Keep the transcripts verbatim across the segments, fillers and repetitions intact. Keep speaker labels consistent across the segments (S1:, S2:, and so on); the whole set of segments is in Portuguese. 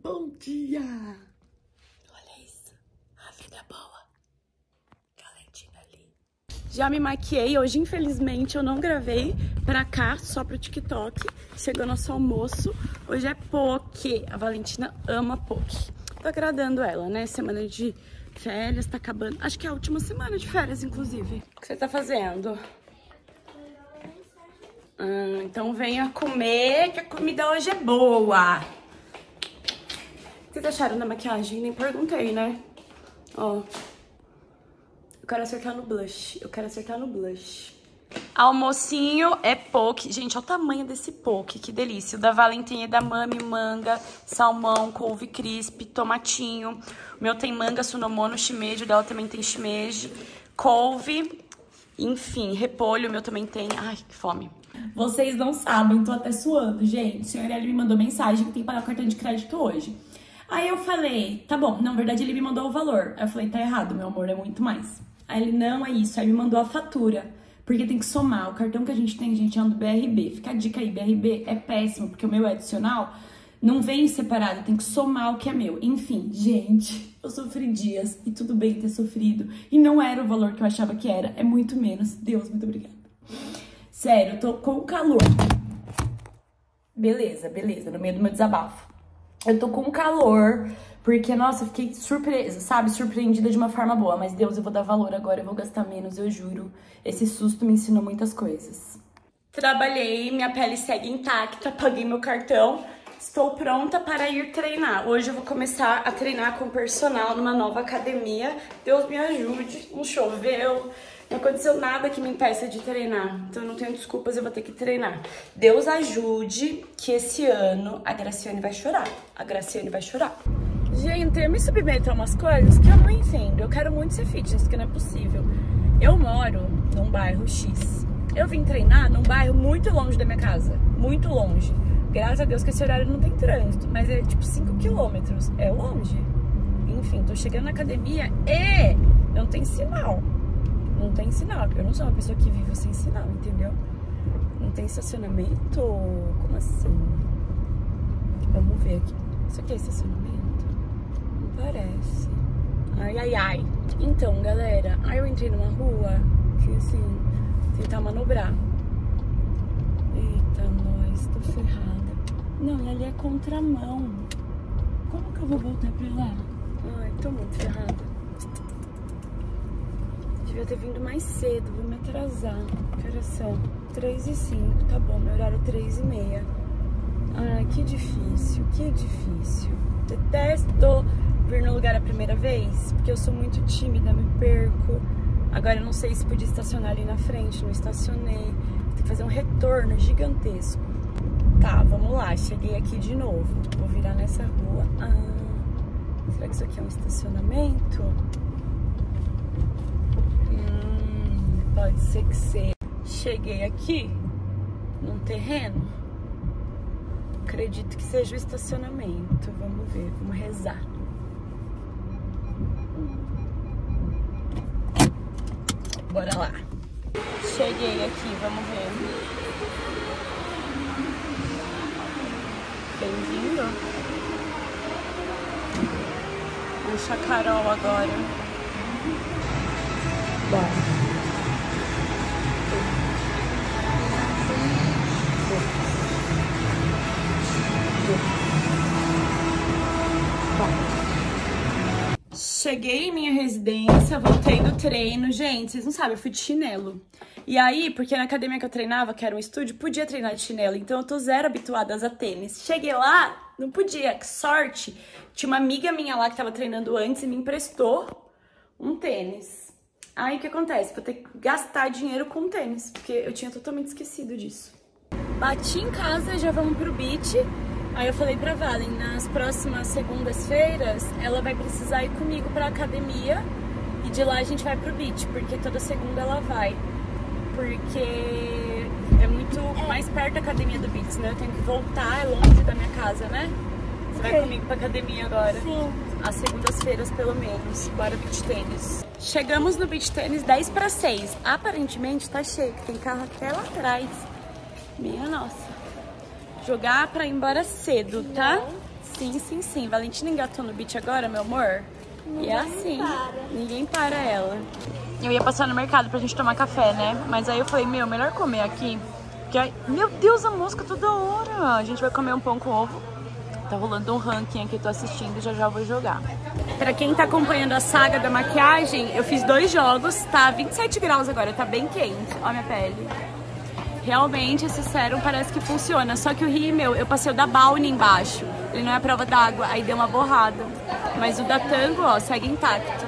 S1: Bom dia! Olha isso, a vida boa. Valentina ali. Já me maquiei, hoje infelizmente eu não gravei pra cá, só pro TikTok. Chegou nosso almoço, hoje é poke, a Valentina ama poke. Tô agradando ela, né, semana de férias, tá acabando, acho que é a última semana de férias, inclusive. O que você tá fazendo? Hum, então venha comer, que a comida hoje é boa. O que vocês acharam da maquiagem? Nem perguntei, né? Ó. Eu quero acertar no blush. Eu quero acertar no blush. Almocinho é poke. Gente, olha o tamanho desse poke. Que delícia. O da Valentina é da Mami, manga, salmão, couve crisp, tomatinho. O meu tem manga, sunomono, shimeji. O dela também tem shimeji. Couve. Enfim, repolho. O meu também tem. Ai, que fome.
S2: Vocês não sabem, tô até suando, gente. A senhora ele me mandou mensagem que tem que pagar o cartão de crédito hoje. Aí eu falei, tá bom, na verdade ele me mandou o valor. Aí eu falei, tá errado, meu amor, é muito mais. Aí ele, não, é isso. Aí me mandou a fatura, porque tem que somar. O cartão que a gente tem, gente, é um do B R B. Fica a dica aí, B R B é péssimo, porque o meu é adicional, não vem separado, tem que somar o que é meu. Enfim, gente, eu sofri dias e tudo bem ter sofrido. E não era o valor que eu achava que era, é muito menos. Deus, muito obrigada. Sério, eu tô com calor. Beleza, beleza, no meio do meu desabafo. Eu tô com calor, porque, nossa, eu fiquei surpresa, sabe? Surpreendida de uma forma boa. Mas, Deus, eu vou dar valor agora, eu vou gastar menos, eu juro. Esse susto me ensinou muitas coisas. Trabalhei, minha pele segue intacta, paguei meu cartão. Estou pronta para ir treinar. Hoje eu vou começar a treinar com personal numa nova academia. Deus me ajude, não choveu. Não aconteceu nada que me impeça de treinar, então eu não tenho desculpas, eu vou ter que treinar. Deus ajude que esse ano a Graciane vai chorar. A Graciane vai chorar. Gente, eu me submeto a umas coisas que eu não entendo. Eu quero muito ser fitness, que não é possível. Eu moro num bairro X. Eu vim treinar num bairro muito longe da minha casa. Muito longe. Graças a Deus que esse horário não tem trânsito, mas é tipo cinco quilômetros. É longe. Enfim, tô chegando na academia e não tem sinal. Não tem sinal, porque eu não sou uma pessoa que vive sem sinal, entendeu? Não tem estacionamento? Como assim? Vamos ver aqui. Isso aqui é estacionamento? Não parece. Ai, ai, ai. Então, galera, aí eu entrei numa rua que, assim, tentar manobrar. Eita, nós, tô ferrada. Não, e ali é contramão. Como que eu vou voltar pra lá? Ai, tô muito ferrada. Devia ter vindo mais cedo, vou me atrasar. Que horas são? três e cinco, tá bom, meu horário é três e meia. Ai, que difícil, que difícil. Detesto vir no lugar a primeira vez, porque eu sou muito tímida, me perco. Agora eu não sei se podia estacionar ali na frente, não estacionei. Tem que fazer um retorno gigantesco. Tá, vamos lá, cheguei aqui de novo. Vou virar nessa rua. Ah, será que isso aqui é um estacionamento? Pode ser que seja. Cheguei aqui num terreno. Acredito que seja o estacionamento. Vamos ver, vamos rezar. Bora lá. Cheguei aqui, vamos ver. Bem-vindo. Vou achar a Carol agora. Bora. Cheguei em minha residência, voltei do treino. Gente, vocês não sabem, eu fui de chinelo. E aí, porque na academia que eu treinava, que era um estúdio, podia treinar de chinelo. Então eu tô zero habituada a tênis. Cheguei lá, não podia, que sorte. Tinha uma amiga minha lá que tava treinando antes e me emprestou um tênis. Aí o que acontece? Vou ter que gastar dinheiro com tênis, porque eu tinha totalmente esquecido disso. Bati em casa, já vamos pro beach. Aí eu falei pra Valen, nas próximas segundas-feiras, ela vai precisar ir comigo pra academia e de lá a gente vai pro beach, porque toda segunda ela vai. Porque é muito mais perto da academia do beach, né? Eu tenho que voltar, é longe da minha casa, né? Você okay. Vai comigo pra academia agora? Sim. Às segundas-feiras, pelo menos. Bora beach tênis. Chegamos no beach tênis dez para seis. Aparentemente tá cheio, tem carro até lá atrás. Minha nossa. Jogar pra ir embora cedo, tá?
S1: Sim, sim, sim. Valentina engatou no beat agora, meu amor. Ninguém e é assim. Para. Ninguém para ela. Eu ia passar no mercado pra gente tomar café, né? Mas aí eu falei, meu, melhor comer aqui. Porque aí... Meu Deus, a música toda hora. A gente vai comer um pão com ovo. Tá rolando um ranking aqui, tô assistindo e já já vou jogar. Pra quem tá acompanhando a saga da maquiagem, eu fiz dois jogos, tá vinte e sete graus agora, tá bem quente. Ó a minha pele. Realmente, esse sérum parece que funciona. Só que o rímel, eu passei o da Balne embaixo. Ele não é a prova d'água, aí deu uma borrada. Mas o da Tango, ó, segue intacto.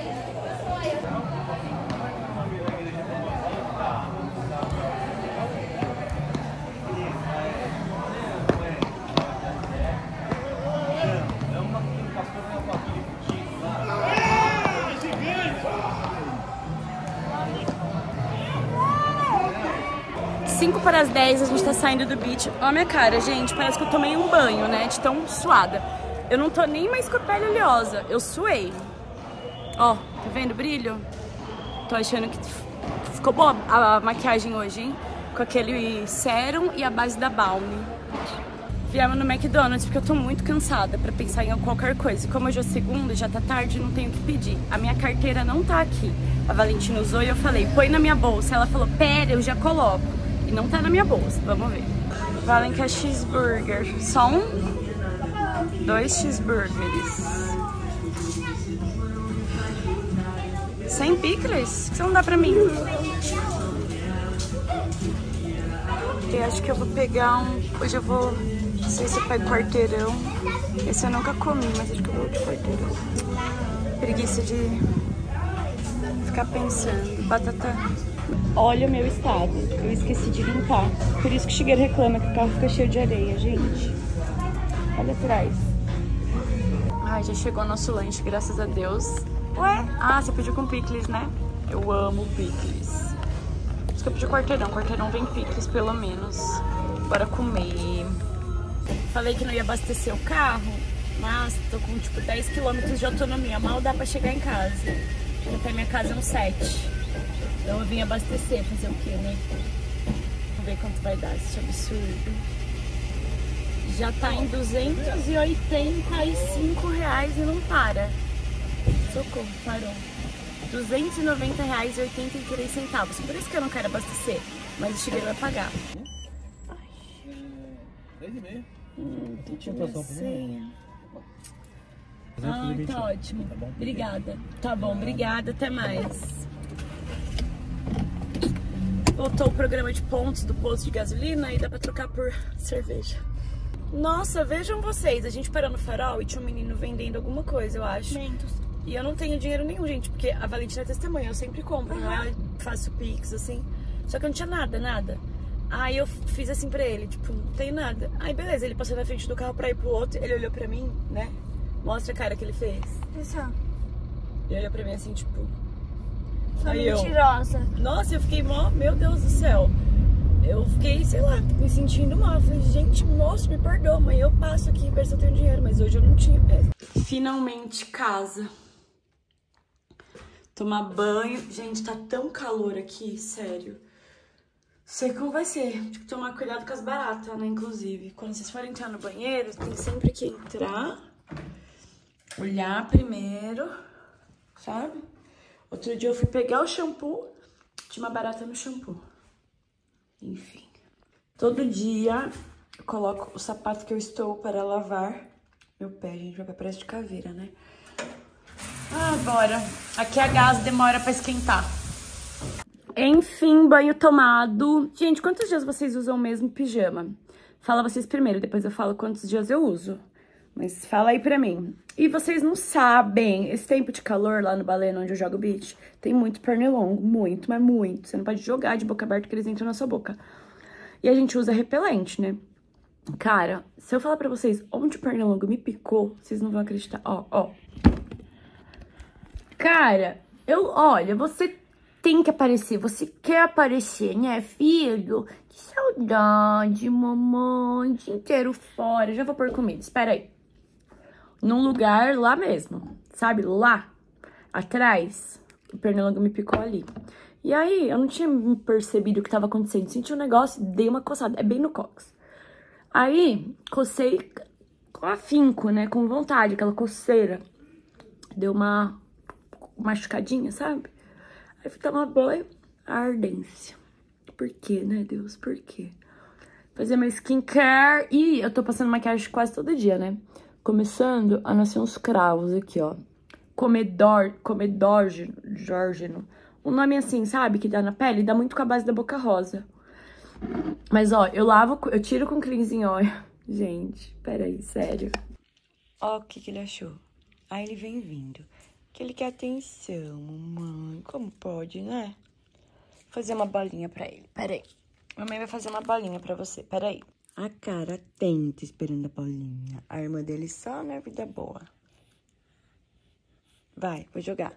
S1: cinco para as dez, a gente tá saindo do beach. Ó a minha cara, gente, parece que eu tomei um banho, né, de tão suada. Eu não tô nem mais com a pele oleosa, eu suei. Ó, tá vendo o brilho? Tô achando que ficou boa a maquiagem hoje, hein? Com aquele sérum e a base da Balme. Viemos no McDonald's porque eu tô muito cansada pra pensar em qualquer coisa. Como hoje é segunda, já tá tarde, não tenho o que pedir. A minha carteira não tá aqui. A Valentina usou e eu falei, põe na minha bolsa. Ela falou, pera, eu já coloco. E não tá na minha bolsa, vamos ver. Valen que é cheeseburger. Só um? Dois cheeseburgers. Sem picles? Por que você não dá pra mim? Eu acho que eu vou pegar um... Hoje eu vou... Não sei se eu pego quarteirão. Esse eu nunca comi, mas acho que eu vou de quarteirão. Preguiça de ficar pensando. Batata... Olha o meu estado, eu esqueci de limpar. Por isso que o Shigeru reclama que o carro fica cheio de areia, gente. Olha atrás. Ai, já chegou o nosso lanche, graças a Deus. Ué? Ah, você pediu com picles, né? Eu amo picles. Por isso que eu pedi quarteirão. Quarteirão vem picles, pelo menos. Bora comer. Falei que não ia abastecer o carro, mas tô com tipo dez quilômetros de autonomia. Mal dá pra chegar em casa. Chego até minha casa no sete. Então eu vim abastecer, fazer o quê, né? Vamos ver quanto vai dar esse absurdo. Já tá em duzentos e oitenta e cinco reais e não para. Socorro, parou. duzentos e noventa reais e oitenta e três centavos. Por isso que eu não quero abastecer, mas o Shigeru vai pagar.
S3: dez e meia.
S1: Hum, tem minha senha. Ah, tá ótimo. Obrigada. Tá bom, obrigada. Até mais. Voltou o programa de pontos do posto de gasolina e dá pra trocar por cerveja. Nossa, vejam vocês, a gente parou no farol e tinha um menino vendendo alguma coisa, eu acho. Mentos. E eu não tenho dinheiro nenhum, gente, porque a Valentina é testemunha, eu sempre compro, uhum. Não é? Faço pix, assim. Só que eu não tinha nada, nada. Aí eu fiz assim pra ele, tipo, não tenho nada. Aí beleza, ele passou na frente do carro pra ir pro outro, ele olhou pra mim, né? Mostra a cara que ele fez. Isso. Ele olhou pra mim assim, tipo...
S4: Sou mentirosa.
S1: Eu, nossa, eu fiquei mó, meu Deus do céu. Eu fiquei, sei lá, me sentindo mal. Eu falei, gente, moço, me perdoa, mãe. Eu passo aqui e ver se eu tenho dinheiro, mas hoje eu não tinha mesmo. Finalmente, casa. Tomar banho. Gente, tá tão calor aqui, sério. Sei como vai ser. Tem que tomar cuidado com as baratas, né, inclusive. Quando vocês forem entrar no banheiro, tem sempre que entrar, olhar primeiro, sabe? Outro dia eu fui pegar o shampoo, tinha uma barata no shampoo. Enfim. Todo dia eu coloco o sapato que eu estou para lavar. Meu pé, gente, meu pé parece de caveira, né? Ah, bora. Aqui a gás demora pra esquentar. Enfim, banho tomado. Gente, quantos dias vocês usam o mesmo pijama? Fala vocês primeiro, depois eu falo quantos dias eu uso. Mas fala aí pra mim. E vocês não sabem, esse tempo de calor lá no Baleno, onde eu jogo beach, tem muito pernilongo, muito, mas muito. Você não pode jogar de boca aberta que eles entram na sua boca. E a gente usa repelente, né? Cara, se eu falar pra vocês onde o pernilongo me picou, vocês não vão acreditar. Ó, ó. Cara, eu, olha, você tem que aparecer, você quer aparecer, né, filho? Que saudade, mamãe, o dia inteiro fora. Já vou pôr comida, espera aí. Num lugar lá mesmo, sabe? Lá, atrás, o pernilongo me picou ali. E aí, eu não tinha percebido o que estava acontecendo. Senti um negócio, dei uma coçada, é bem no cox. Aí, cocei,
S2: com afinco, né? Com vontade, aquela coceira. Deu uma machucadinha, sabe? Aí fui tomar banho, a ardência. Por quê, né, Deus? Por quê? Fazer meu skincare e eu tô passando maquiagem quase todo dia, né? Começando a nascer uns cravos aqui, ó. Comedor, comedógeno, um nome assim, sabe? Que dá na pele, dá muito com a base da Boca Rosa. Mas, ó, eu lavo, eu tiro com cleansing oil. Gente, peraí, sério. Ó o que que ele achou. Aí ele vem vindo. Que ele quer atenção, mamãe. Como pode, né? Fazer uma bolinha pra ele. Peraí. Mamãe vai fazer uma bolinha pra você. Peraí. A cara atenta esperando a bolinha. A irmã dele só na vida boa. Vai, vou jogar.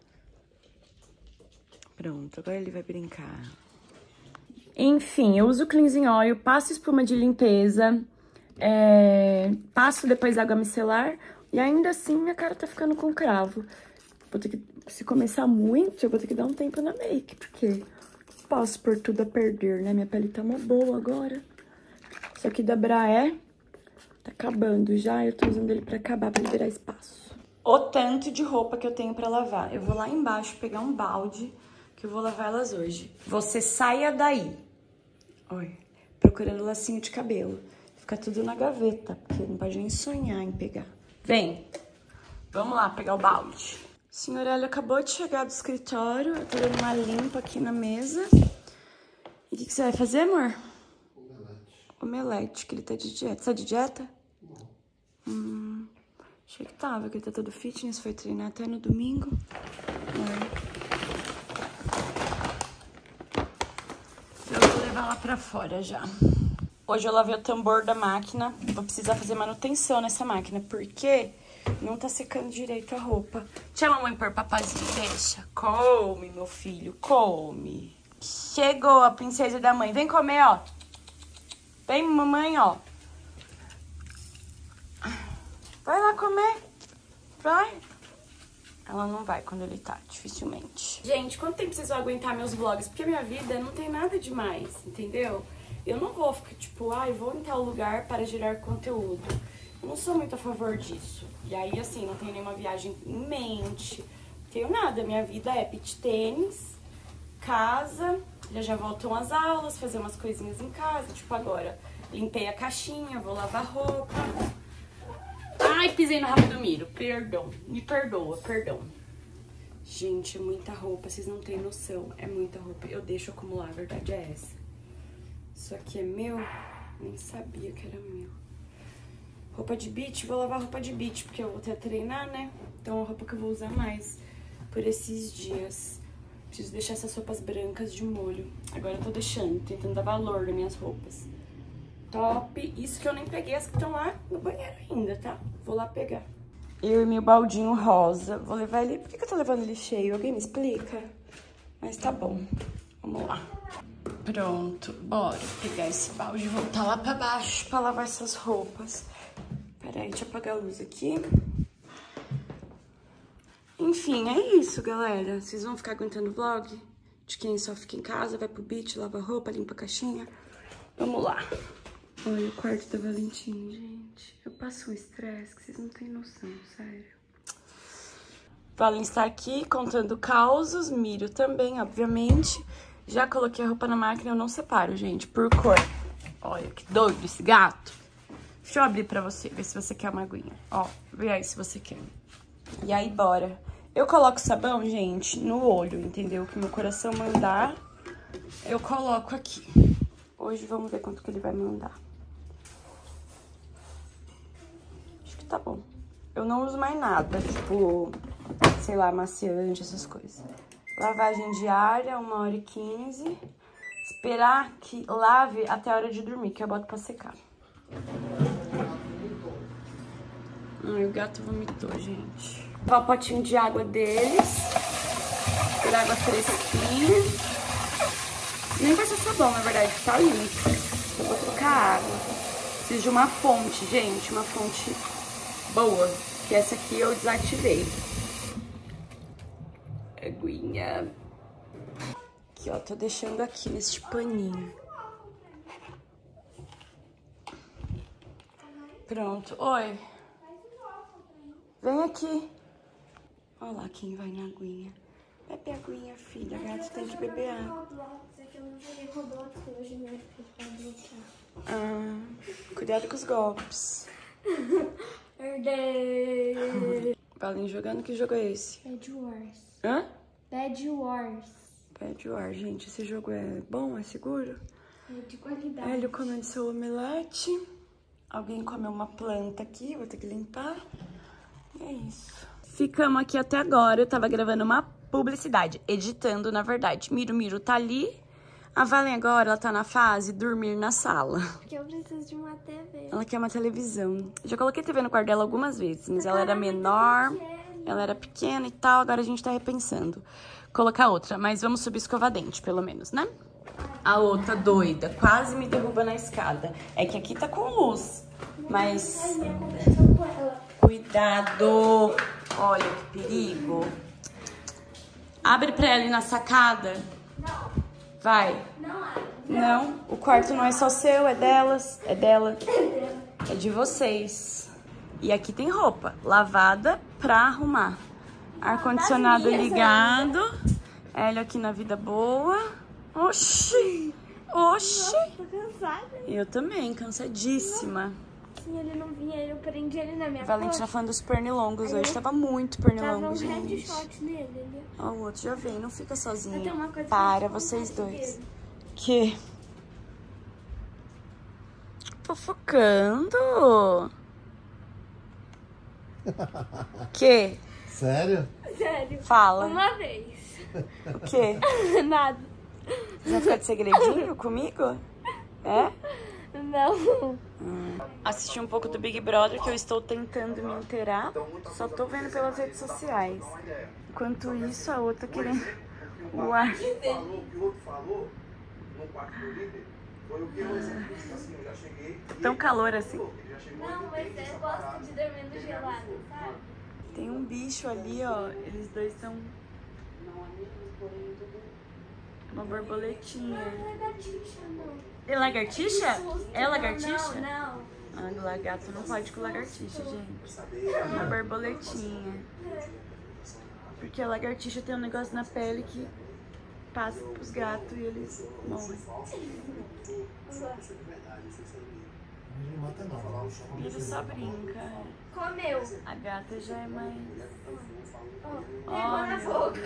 S2: Pronto, agora ele vai brincar. Enfim, eu uso cleansing oil, passo espuma de limpeza, é, passo depois água micelar e ainda assim minha cara tá ficando com cravo. Vou ter que, se começar muito, eu vou ter que dar um tempo na make, porque posso pôr tudo a perder, né? Minha pele tá uma boa agora. Isso aqui da Braé tá acabando já, eu tô usando ele pra acabar, pra liberar espaço. O tanto de roupa que eu tenho pra lavar. Eu vou lá embaixo pegar um balde, que eu vou lavar elas hoje. Você saia daí. Olha, procurando lacinho de cabelo. Fica tudo na gaveta, porque não pode nem sonhar em pegar. Vem, vamos lá pegar o balde. Senhorelli acabou de chegar do escritório, eu tô dando uma limpa aqui na mesa. E o que, que você vai fazer, amor? Omelete. Omelete, que ele tá de dieta. Você tá de dieta? Não. Hum... Achei que tava, que ele tá todo fitness, foi treinar até no domingo. É. Eu vou levar lá pra fora já. Hoje eu lavei o tambor da máquina. Vou precisar fazer manutenção nessa máquina, porque não tá secando direito a roupa. Deixa a mamãe pôr papazinho, deixa. Come, meu filho, come. Chegou a princesa da mãe. Vem comer, ó. Vem, mamãe, ó. Vai lá comer. Vai. Ela não vai quando ele tá, dificilmente. Gente, quanto tempo vocês vão aguentar meus vlogs? Porque minha vida não tem nada demais, entendeu? Eu não vou ficar tipo, ai, ah, vou em tal lugar para gerar conteúdo. Eu não sou muito a favor disso. E aí, assim, não tenho nenhuma viagem em mente. Não tenho nada. Minha vida é beach tênis, casa, já já voltam as aulas, fazer umas coisinhas em casa. Tipo agora, limpei a caixinha, vou lavar roupa. Ai, pisei no rabo do Miro. Perdão. Me perdoa, perdão. Gente, é muita roupa. Vocês não têm noção. É muita roupa. Eu deixo acumular. A verdade é essa. Isso aqui é meu? Nem sabia que era meu. Roupa de beach. Vou lavar roupa de beach, porque eu vou até treinar, né? Então, é a roupa que eu vou usar mais por esses dias. Preciso deixar essas roupas brancas de molho. Agora eu tô deixando. Tentando dar valor nas minhas roupas. Top. Isso que eu nem peguei as que estão lá no banheiro ainda, tá? Vou lá pegar. Eu e meu baldinho rosa. Vou levar ele... Por que que eu tô levando ele cheio? Alguém me explica? Mas tá bom. Vamos lá. Pronto. Bora pegar esse balde e voltar lá pra baixo pra lavar essas roupas. Peraí, deixa eu apagar a luz aqui. Enfim, é isso, galera. Vocês vão ficar aguentando o vlog? De quem só fica em casa, vai pro beach, lava roupa, limpa a caixinha. Vamos lá. Olha o quarto da Valentina, gente. Eu passo um estresse que vocês não têm noção, sério. Valen está aqui contando causos, Miro também, obviamente. Já coloquei a roupa na máquina, eu não separo, gente, por cor. Olha, que doido esse gato. Deixa eu abrir pra você, ver se você quer uma aguinha. Ó, vê aí se você quer. E aí, bora. Eu coloco sabão, gente, no olho, entendeu? Que meu coração mandar, eu coloco aqui. Hoje vamos ver quanto que ele vai mandar. Acho que tá bom. Eu não uso mais nada, tipo, sei lá, maciante, essas coisas. Lavagem diária, uma hora e quinze. Esperar que lave até a hora de dormir, que eu boto pra secar. Ai, o gato vomitou, gente. Vou o potinho de água deles. Por água fresquinha. Nem vai ser sabão, na verdade, tá limpo. Eu vou trocar água. Preciso de uma fonte, gente, uma fonte boa. Que essa aqui eu desativei. Aguinha. Aqui, ó, tô deixando aqui nesse paninho. Pronto. Oi.
S1: Vem aqui. Olha lá quem vai na aguinha. Bebe a aguinha, filha. Gato tem que beber água. Ah, cuidado com os golpes.
S4: Herdei.
S1: Valem jogando, que jogo é esse?
S4: Bad Wars.
S1: Hã?
S4: Bad Wars.
S1: Bad Wars, gente. Esse jogo é bom? É seguro?
S4: É de qualidade.
S1: Hélio comendo seu omelete. Alguém comeu uma planta aqui, vou ter que limpar. E é isso. Ficamos aqui até agora. Eu tava gravando uma publicidade, editando, na verdade. Miro Miro tá ali. A Valen agora, ela tá na fase dormir na sala.
S4: Porque eu preciso de uma T V.
S1: Ela quer uma televisão. Já coloquei T V no quarto dela algumas vezes, mas ela era menor, ela era pequena e tal. Agora a gente tá repensando colocar outra, mas vamos subir escovar dente, pelo menos, né? A outra doida, quase me derruba na escada. É que aqui tá com luz, mas... Cuidado! Olha que perigo. Abre pra ela ir na sacada.
S4: Não.
S1: Vai.
S4: Não é.
S1: Não, o quarto não é só seu, é delas, é dela. É de vocês. E aqui tem roupa lavada pra arrumar. Ar-condicionado ligado. Hélio aqui na vida boa. Oxi! Oxi!
S4: Tô cansada.
S1: Eu também, cansadíssima.
S4: Se ele não vinha, eu prendi ele na minha
S1: Valentina
S4: coxa.
S1: falando dos pernilongos
S4: Aí
S1: hoje.
S4: eu-
S1: Tava muito
S4: Tava
S1: pernilongo,
S4: um
S1: gente.
S4: headshot nele, ele.
S1: Ó, o outro já vem, não fica
S4: Eu
S1: sozinha.
S4: tenho uma coisa
S1: Para,
S4: pra te
S1: vocês
S4: contar
S1: dois.
S4: dele.
S1: Que? Fofocando. Que?
S3: Sério?
S4: Sério.
S1: Fala.
S4: Uma vez.
S1: O quê?
S4: Nada.
S1: Você vai ficar de segredinho comigo? É?
S4: Não.
S1: Assisti um pouco do Big Brother, que eu estou tentando me inteirar. Só tô vendo pelas redes sociais. Enquanto isso, a outra querendo... Uai.
S5: falou, o que o outro falou no quarto do líder foi o que eu exemplifico assim, eu já cheguei.
S1: Tão calor assim.
S5: Ele já chegou
S4: Não, mas eu gosto de dormir no gelado, sabe?
S1: Tem um bicho ali, ó. Eles dois são... Uma borboletinha.
S4: Não é lagartixa, não.
S1: É lagartixa?
S4: Susto.
S1: É lagartixa?
S4: Não, não.
S1: Ah, lagarto não pode com lagartixa, gente. Uma borboletinha. Porque a lagartixa tem um negócio na pele que passa pros gatos e eles morrem.
S3: Não mata não.
S1: Ele só brinca.
S4: Comeu.
S1: A gata já é mais...
S4: Ó,
S1: Oh,
S4: pegou na
S1: meu
S4: boca.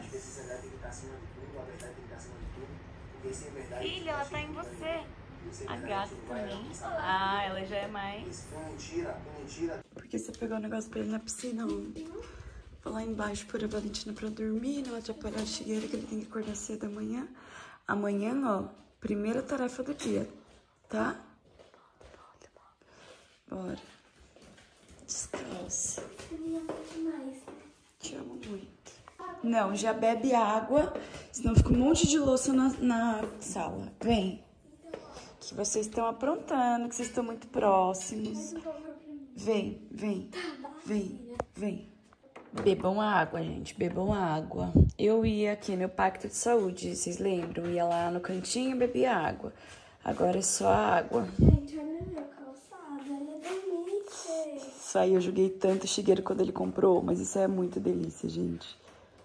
S1: Deus. Filha, ela tá em você. A gata também. Ah, ela já é mais... Por que você pegou o negócio pra ele na piscina ontem? Vou lá embaixo pôr a Valentina pra dormir, não atrapalhar a Shigeru, que ele tem que acordar cedo amanhã. Amanhã, ó, primeira tarefa do dia, tá? Bora. Descansa. Te amo muito. Não, já bebe água, senão fica um monte de louça na, na sala. Vem. Que vocês estão aprontando, que vocês estão muito próximos. Vem, vem, vem, vem. Bebam água, gente, bebam água. Eu ia aqui no Pacto de Saúde, vocês lembram? Ia lá no cantinho e bebia água. Agora é só água.
S4: Gente, olha meu calçado, ele é delícia.
S1: Isso aí eu joguei tanto Shigeru quando ele comprou, mas isso é muita delícia, gente.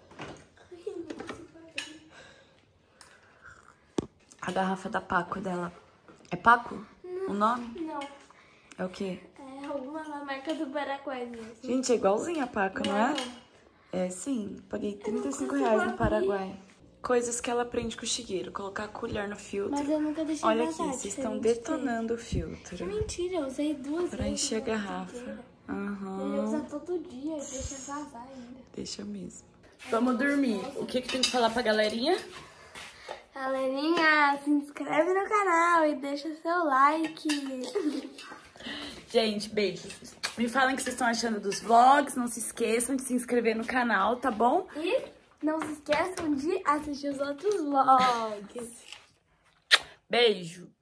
S1: A garrafa da Paco dela. É Paco? O nome?
S4: Não,
S1: É o quê?
S4: é alguma da marca do Paraguai mesmo.
S1: Gente, é igualzinho a Paco, não é? É, sim. Paguei trinta e cinco reais no Paraguai. Coisas que ela aprende com o Shigeru. Colocar a colher no filtro.
S4: Mas eu nunca deixei
S1: Olha aqui,
S4: vazar,
S1: vocês estão
S4: diferente
S1: detonando o
S4: dele.
S1: filtro.
S4: Mentira, eu usei duas
S1: Pra
S4: vezes.
S1: encher a
S4: na
S1: garrafa.
S4: inteira. Ele
S1: Aham.
S4: usa todo dia, deixa vazar ainda.
S1: Deixa mesmo. Vamos dormir. O que que tem que falar pra galerinha?
S4: Galerinha, se inscreve no canal e deixa seu like.
S1: Gente, beijos. Me falem o que vocês estão achando dos vlogs. Não se esqueçam de se inscrever no canal, tá bom?
S4: E não se esqueçam de assistir os outros vlogs.
S1: Beijo.